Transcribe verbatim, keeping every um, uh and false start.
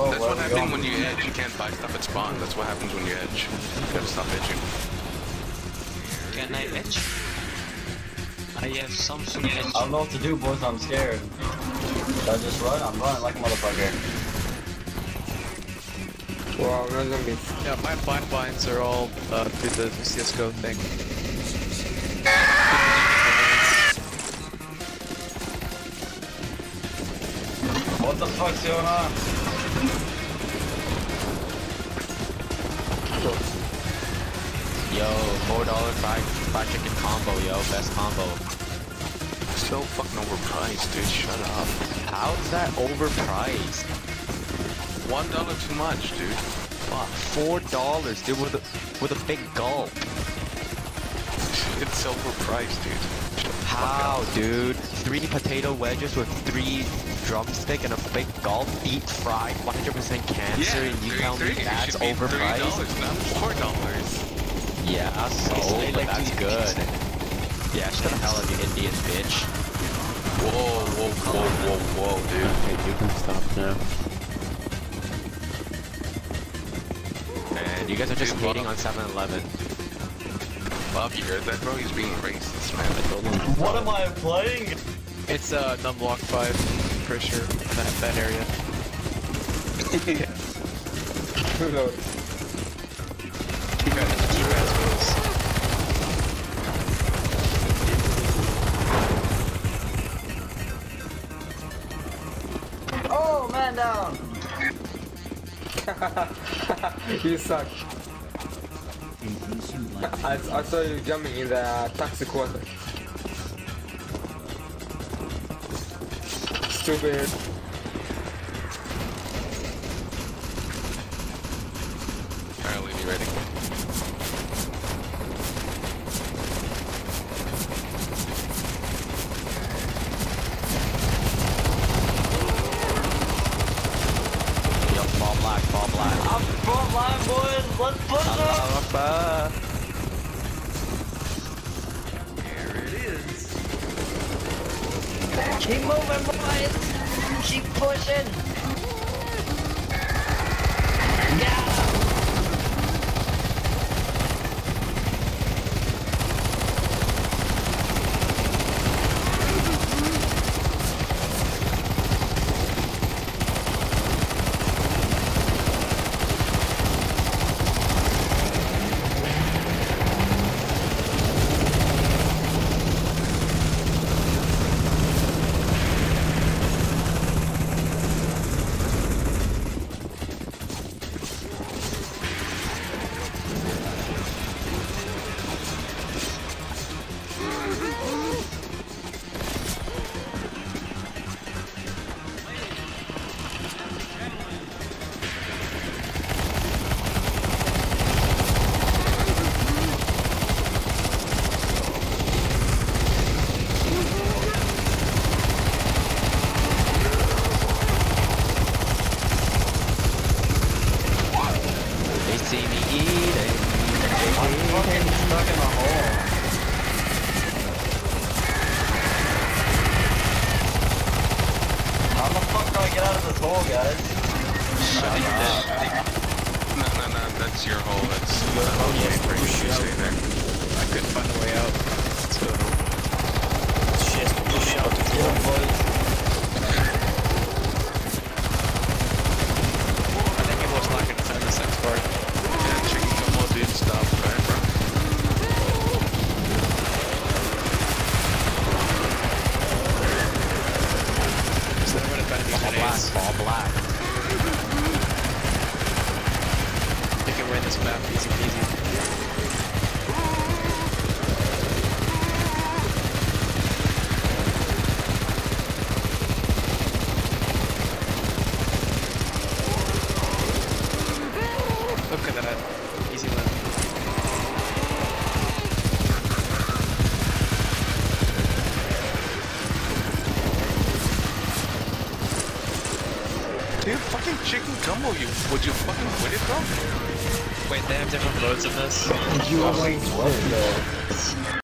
Bro, That's where what are we happens going? when you edge. You can't buy stuff at spawn. That's what happens when you edge. You gotta stop edging. Can I edge? I have Samsung edge. I don't know what to do, boys. I'm scared. Should I just run? I'm running like a motherfucker. Wow, no zombies. Yeah, my black blinds are all uh, through the C S G O thing. What the fuck's going on? Yo, four dollar fried fried chicken combo, yo, best combo. So fucking overpriced, dude. Shut up. How is that overpriced? One dollar too much, dude. Fuck, four dollars, dude, with a with a big gulp. It's overpriced, dude. Shut the fuck How, up. dude? Three potato wedges with three drumstick and a big gulp, deep fried, one hundred percent cancer, and you three, tell three. me It that's should be three overpriced? dollars, not four dollars. Yeah, so, It's but like that's two good. Yeah, shut the hell up, you Indian bitch. Whoa, whoa, whoa, whoa, whoa, dude. Okay, you can stop now. And you guys are just Dude, hating Bob. on seven eleven. Bob, you heard that, bro? He's being racist, man. I told him. What am I playing? It's uh, Numblock five, for sure, in that, that area. Who knows? Keep at it, keep at it, Oh, man down. You suck. I, I saw you jumping in the taxi quarter. Stupid. Alright, Lee, you ready? Yup, fall black, fall black. I'm front line, boys. Let's push them. Allahu Akbar. Keep moving, boys. Keep pushing. Yeah. They see me eating. I'm fucking stuck in a hole. How the fuck do I get out of this hole, guys? Shut up. No, no, no, that's your hole. That's your hole. Yeah, for you to stay there. I couldn't find a way out. So, Shit, push out the hole, boys. I think it was not gonna time the sex part. Yeah, chicken gumbo, dude. Stop, right, bro? So I'm gonna find these Fall black, grenades. fall black. They can win this map easy peasy. Look at that. Easy win. Dude, fucking chicken gumbo, you would you fucking quit it, bro? Wait, they have different modes in this? You always win, though.